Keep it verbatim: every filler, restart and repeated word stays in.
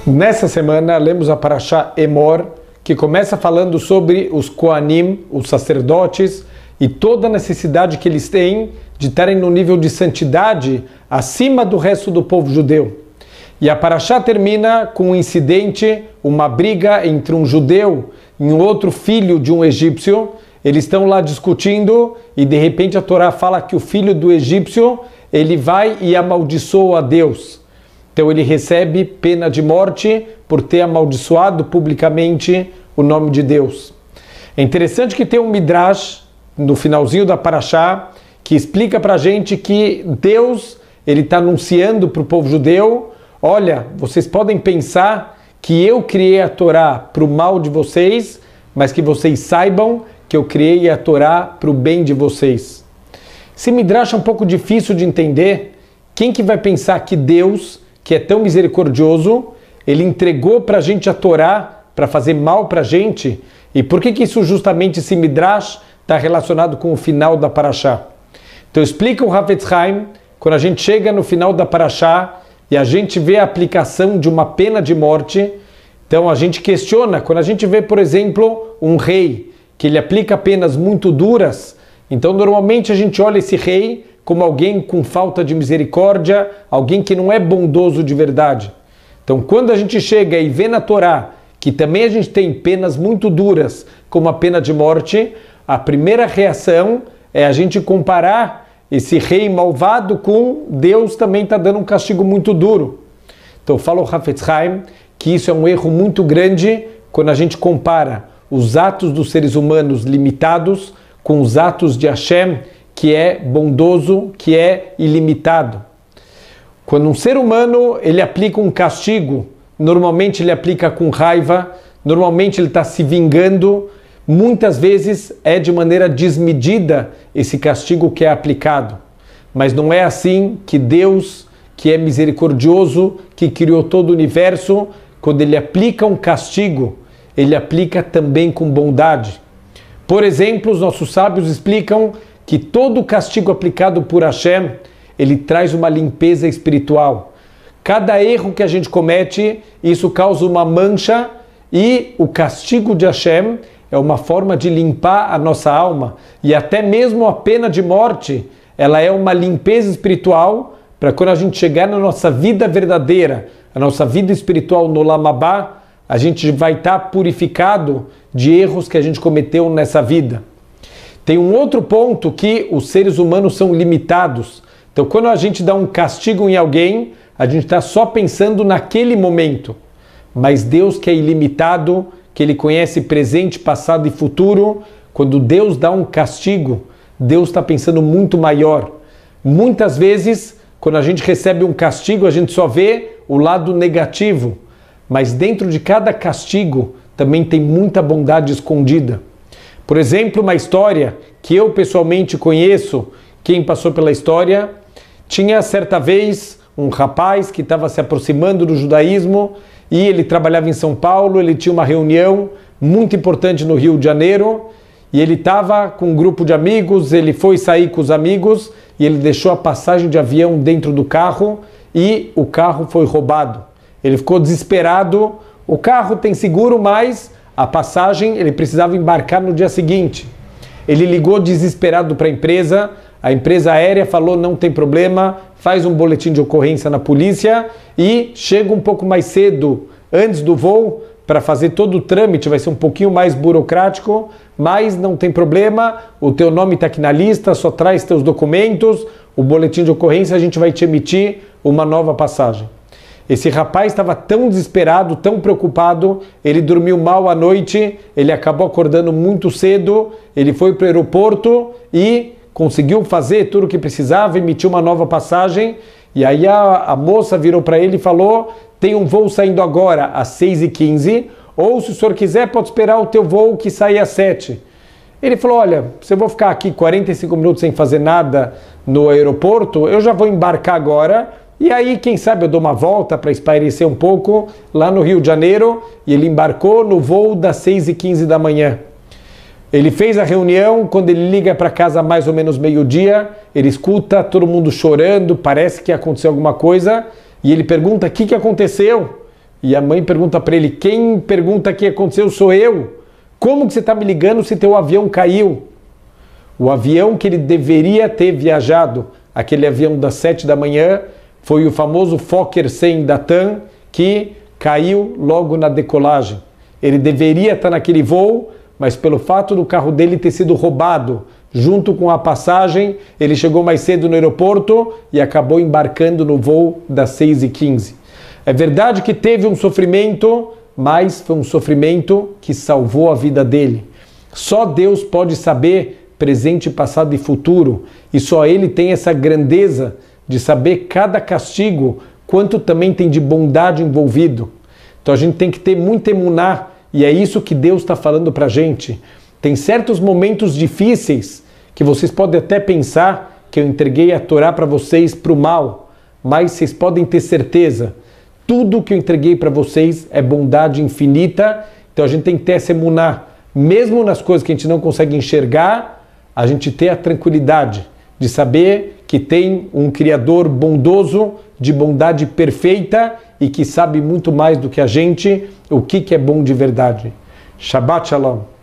Nessa semana lemos a Parashá Emor, que começa falando sobre os Koanim, os sacerdotes, e toda a necessidade que eles têm de estarem no nível de santidade acima do resto do povo judeu. E a Parashá termina com um incidente, uma briga entre um judeu e um outro filho de um egípcio. Eles estão lá discutindo e de repente a Torá fala que o filho do egípcio ele vai e amaldiçoa a Deus. Então ele recebe pena de morte por ter amaldiçoado publicamente o nome de Deus. É interessante que tem um Midrash no finalzinho da Parashá que explica para a gente que Deus ele está anunciando para o povo judeu: olha, vocês podem pensar que eu criei a Torá para o mal de vocês, mas que vocês saibam que eu criei a Torá para o bem de vocês. Esse Midrash é um pouco difícil de entender. Quem que vai pensar que Deus, que é tão misericordioso, ele entregou para a gente a Torá para fazer mal para a gente? E por que que isso justamente, esse Midrash, está relacionado com o final da Parashá? Então explica o Hafetz Haim, quando a gente chega no final da Parashá e a gente vê a aplicação de uma pena de morte, então a gente questiona, quando a gente vê, por exemplo, um rei, que ele aplica penas muito duras, então normalmente a gente olha esse rei como alguém com falta de misericórdia, alguém que não é bondoso de verdade. Então quando a gente chega e vê na Torá que também a gente tem penas muito duras, como a pena de morte, a primeira reação é a gente comparar esse rei malvado com Deus também está dando um castigo muito duro. Então fala o Hafetz Haim que isso é um erro muito grande quando a gente compara os atos dos seres humanos limitados com os atos de Hashem, que é bondoso, que é ilimitado. Quando um ser humano ele aplica um castigo, normalmente ele aplica com raiva, normalmente ele está se vingando, muitas vezes é de maneira desmedida esse castigo que é aplicado. Mas não é assim que Deus, que é misericordioso, que criou todo o universo, quando ele aplica um castigo, ele aplica também com bondade. Por exemplo, os nossos sábios explicam que todo castigo aplicado por Hashem, ele traz uma limpeza espiritual. Cada erro que a gente comete, isso causa uma mancha, e o castigo de Hashem é uma forma de limpar a nossa alma. E até mesmo a pena de morte, ela é uma limpeza espiritual para quando a gente chegar na nossa vida verdadeira, a nossa vida espiritual no Olam Abá, a gente vai estar purificado de erros que a gente cometeu nessa vida. Tem um outro ponto que os seres humanos são limitados. Então quando a gente dá um castigo em alguém, a gente está só pensando naquele momento. Mas Deus, que é ilimitado, que Ele conhece presente, passado e futuro, quando Deus dá um castigo, Deus está pensando muito maior. Muitas vezes, quando a gente recebe um castigo, a gente só vê o lado negativo. Mas dentro de cada castigo também tem muita bondade escondida. Por exemplo, uma história que eu pessoalmente conheço, quem passou pela história, tinha certa vez um rapaz que estava se aproximando do judaísmo e ele trabalhava em São Paulo, ele tinha uma reunião muito importante no Rio de Janeiro e ele estava com um grupo de amigos, ele foi sair com os amigos e ele deixou a passagem de avião dentro do carro e o carro foi roubado. Ele ficou desesperado, o carro tem seguro, mas a passagem ele precisava embarcar no dia seguinte. Ele ligou desesperado para a empresa, a empresa aérea falou: não tem problema, faz um boletim de ocorrência na polícia e chega um pouco mais cedo antes do voo para fazer todo o trâmite, vai ser um pouquinho mais burocrático, mas não tem problema, o teu nome está aqui na lista, só traz teus documentos, o boletim de ocorrência a gente vai te emitir uma nova passagem. Esse rapaz estava tão desesperado, tão preocupado, ele dormiu mal à noite, ele acabou acordando muito cedo, ele foi para o aeroporto e conseguiu fazer tudo o que precisava, emitiu uma nova passagem, e aí a, a moça virou para ele e falou: tem um voo saindo agora às seis e quinze, ou se o senhor quiser pode esperar o teu voo que sai às sete. Ele falou: olha, se eu vou ficar aqui quarenta e cinco minutos sem fazer nada no aeroporto, eu já vou embarcar agora, e aí quem sabe eu dou uma volta para espairecer um pouco lá no Rio de Janeiro. E ele embarcou no voo das seis e quinze da manhã. Ele fez a reunião, quando ele liga para casa mais ou menos meio-dia, ele escuta todo mundo chorando, parece que aconteceu alguma coisa, e ele pergunta: o que, que aconteceu? E a mãe pergunta para ele, quem pergunta o que aconteceu sou eu. Como que você está me ligando se teu avião caiu? O avião que ele deveria ter viajado, aquele avião das sete da manhã, foi o famoso Fokker cem da TAM, que caiu logo na decolagem. Ele deveria estar naquele voo, mas pelo fato do carro dele ter sido roubado, junto com a passagem, ele chegou mais cedo no aeroporto e acabou embarcando no voo das seis e quinze. É verdade que teve um sofrimento, mas foi um sofrimento que salvou a vida dele. Só Deus pode saber presente, passado e futuro, e só Ele tem essa grandeza de saber cada castigo, quanto também tem de bondade envolvido. Então a gente tem que ter muito emuná, e é isso que Deus está falando para a gente. Tem certos momentos difíceis que vocês podem até pensar que eu entreguei a Torá para vocês para o mal, mas vocês podem ter certeza, tudo que eu entreguei para vocês é bondade infinita, então a gente tem que ter essa emuná. Mesmo nas coisas que a gente não consegue enxergar, a gente ter a tranquilidade de saber que tem um Criador bondoso, de bondade perfeita e que sabe muito mais do que a gente o que, que é bom de verdade. Shabbat Shalom.